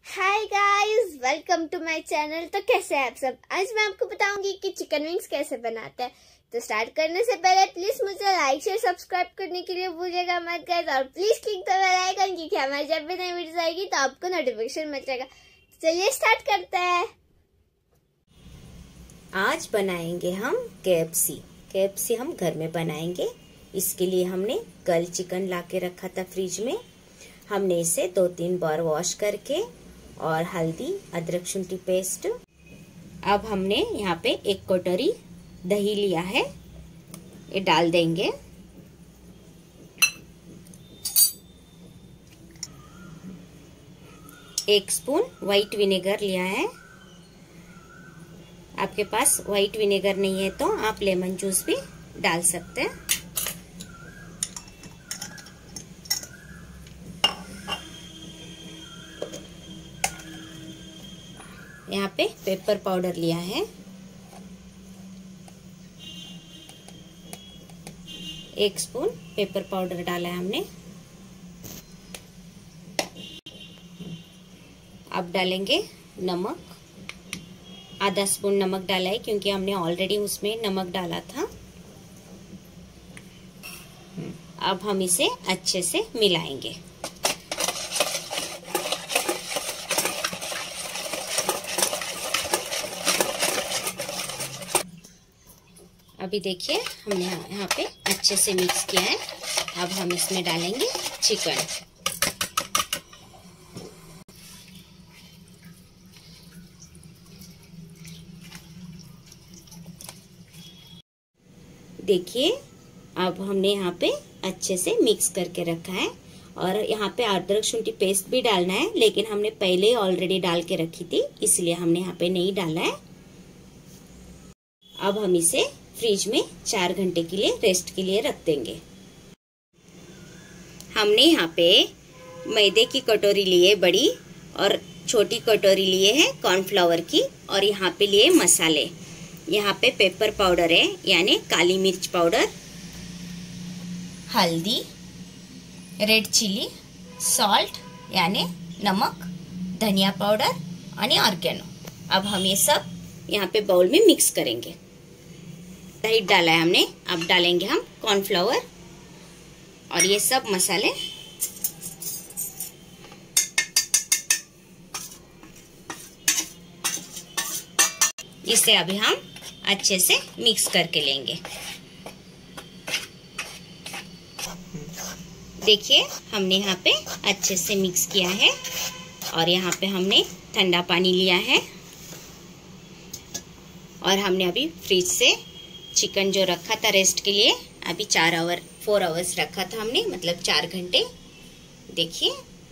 Hi guys, welcome to my channel. तो कैसे हैं आप सब। आज मैं आपको बताऊंगी कि चिकन विंग्स कैसे बनाते हैं। तो स्टार्ट करने से पहले प्लीज मुझे लाइक शेयर सब्सक्राइब करने के लिए भूलिएगा मत गाइस, और please click the bell icon क्योंकि हमारी जब भी नई वीडियो आएगी तो आपको नोटिफिकेशन मिल जाएगा। चलिए स्टार्ट करते हैं। आज बनाएंगे हम KFC हम घर में बनाएंगे। इसके लिए हमने कल चिकन लाके रखा था फ्रिज में। हमने इसे 2-3 बार वॉश करके और हल्दी अदरक शुंठी पेस्ट। अब हमने यहाँ पे 1 कटोरी दही लिया है, ये डाल देंगे। एक स्पून व्हाइट विनेगर लिया है। आपके पास व्हाइट विनेगर नहीं है तो आप लेमन जूस भी डाल सकते हैं। यहाँ पे पेपर पाउडर लिया है, 1 स्पून पेपर पाउडर डाला है हमने। अब डालेंगे नमक, आधा स्पून नमक डाला है क्योंकि हमने ऑलरेडी उसमें नमक डाला था। अब हम इसे अच्छे से मिलाएंगे। अभी देखिए हमने यहाँ पे अच्छे से मिक्स किया है। अब हम इसमें डालेंगे चिकन। देखिए अब हमने यहाँ पे अच्छे से मिक्स करके रखा है, और यहाँ पे अदरक शुंठी पेस्ट भी डालना है, लेकिन हमने पहले ही ऑलरेडी डाल के रखी थी इसलिए हमने यहाँ पे नहीं डाला है। अब हम इसे फ्रिज में 4 घंटे के लिए रेस्ट के लिए रख देंगे। हमने यहाँ पे मैदे की कटोरी लिए बड़ी, और छोटी कटोरी लिए है कॉर्नफ्लावर की, और यहाँ पे लिए मसाले। यहाँ पे पेपर पाउडर है यानी काली मिर्च पाउडर, हल्दी, रेड चिली, सॉल्ट यानी नमक, धनिया पाउडर और ऑर्गेनो। अब हम ये सब यहाँ पे बाउल में मिक्स करेंगे। दही डाला है हमने, अब डालेंगे हम कॉर्नफ्लावर और ये सब मसाले। इसे अभी हम अच्छे से मिक्स करके लेंगे। देखिए हमने यहाँ पे अच्छे से मिक्स किया है, और यहाँ पे हमने ठंडा पानी लिया है, और हमने अभी फ्रिज से चिकन जो रखा था रेस्ट के लिए, अभी 4 आवर्स रखा था हमने, मतलब 4 घंटे। देखिए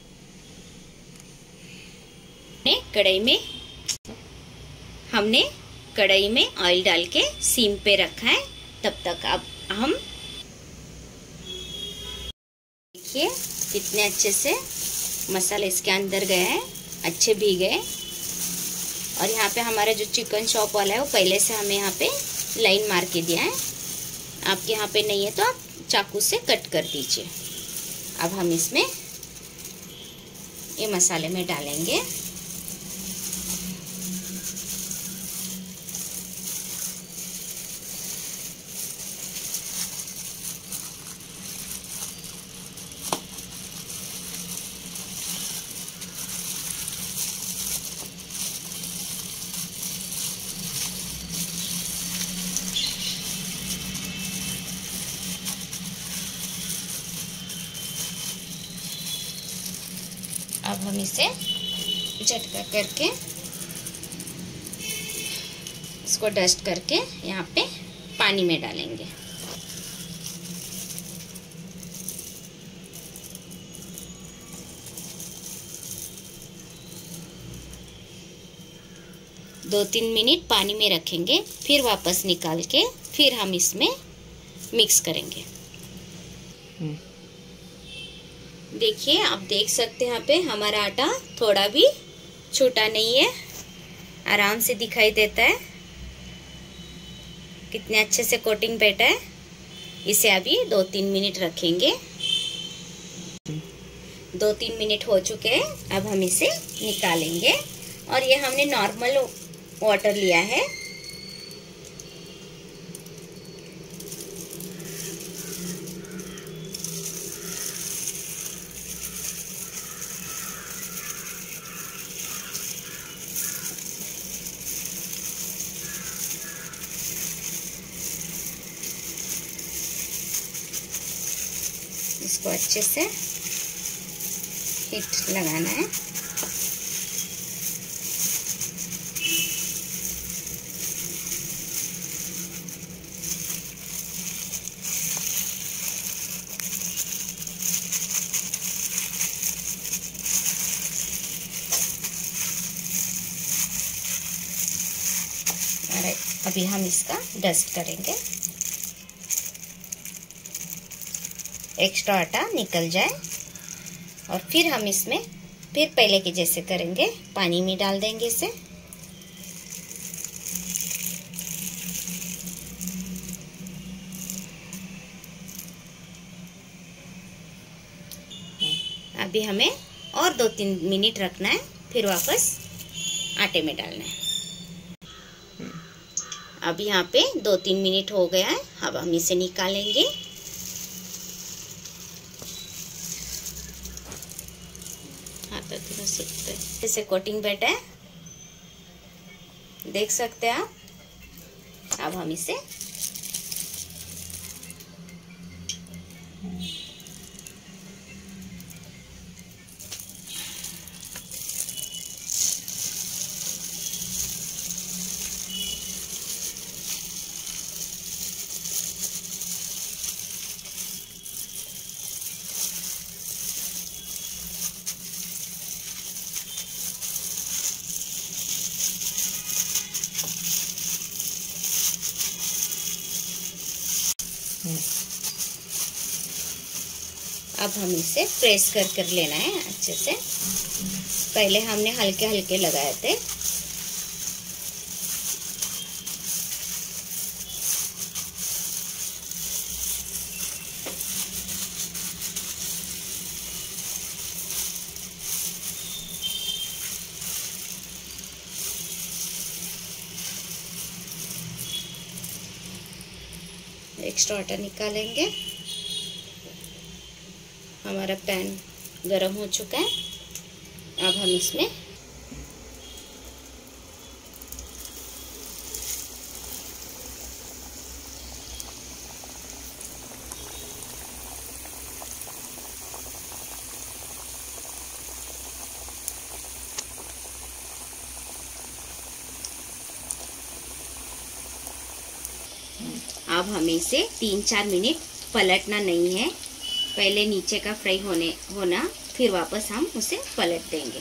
हमने कढ़ाई में ऑयल डाल के सीम पे रखा है। तब तक अब हम देखिए कितने अच्छे से मसाले इसके अंदर गए हैं, अच्छे भी गए। और यहाँ पे हमारा जो चिकन शॉप वाला है वो पहले से हमें यहाँ पे लाइन मार के दिया है। आपके यहाँ पे नहीं है तो आप चाकू से कट कर दीजिए। अब हम इसमें ये मसाले में डालेंगे। अब हम इसे झटका करके इसको डस्ट करके यहाँ पे पानी में डालेंगे। दो 3 मिनट पानी में रखेंगे, फिर वापस निकाल के फिर हम इसमें मिक्स करेंगे। देखिए आप देख सकते हैं यहाँ पे हमारा आटा थोड़ा भी छोटा नहीं है, आराम से दिखाई देता है। कितने अच्छे से कोटिंग बैठा है। इसे अभी 2-3 मिनट रखेंगे। 2-3 मिनट हो चुके हैं। अब हम इसे निकालेंगे। और ये हमने नॉर्मल वाटर लिया है। इसको अच्छे से हीट लगाना है। और अभी हम इसका डस्ट करेंगे, एक्स्ट्रा आटा निकल जाए। और फिर हम इसमें फिर पहले के जैसे करेंगे, पानी में डाल देंगे इसे। अभी हमें और 2-3 मिनट रखना है, फिर वापस आटे में डालना है। अब यहाँ पे 2-3 मिनट हो गया है। अब हम इसे निकालेंगे। जैसे कोटिंग बैठा है, देख सकते हैं आप। अब हम इसे अब हम इसे प्रेस कर लेना है अच्छे से। पहले हमने हल्के हल्के लगाए थे। एक्स्ट्रा आटा निकालेंगे। हमारा पैन गरम हो चुका है। अब हम इसमें अब हमें इसे 3-4 मिनट पलटना नहीं है। पहले नीचे का फ्राई होना, फिर वापस हम उसे पलट देंगे।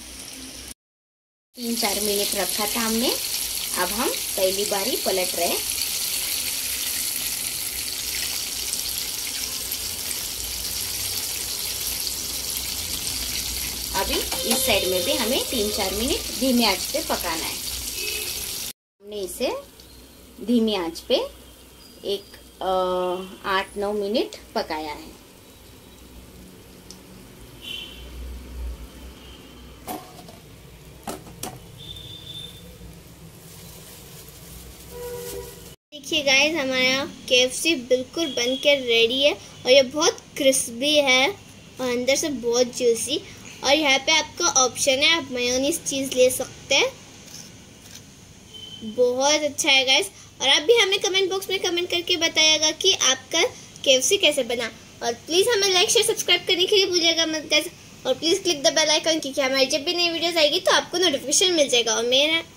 3-4 मिनट रखा था हमने। अब हम पहली बार ही पलट रहे। अभी इस साइड में भी हमें 3-4 मिनट धीमी आंच पे पकाना है। हमने इसे धीमी आंच पे 8-9 मिनट पकाया है। देखिए गाइस, हमारा KFC बिल्कुल बनकर रेडी है और ये बहुत क्रिस्पी है और अंदर से बहुत जूसी। और यहाँ पे आपका ऑप्शन है, आप मेयोनीज चीज़ ले सकते हैं। बहुत अच्छा है गाइस। और आप भी हमें कमेंट बॉक्स में कमेंट करके बताइएगा कि आपका KFC कैसे बना। और प्लीज़ हमें लाइक शेयर सब्सक्राइब करने के लिए भूलिएगा मत गाइस। और please click the bell icon, क्योंकि हमारी जब भी नई वीडियोस आएगी तो आपको नोटिफिकेशन मिल जाएगा। और मेरा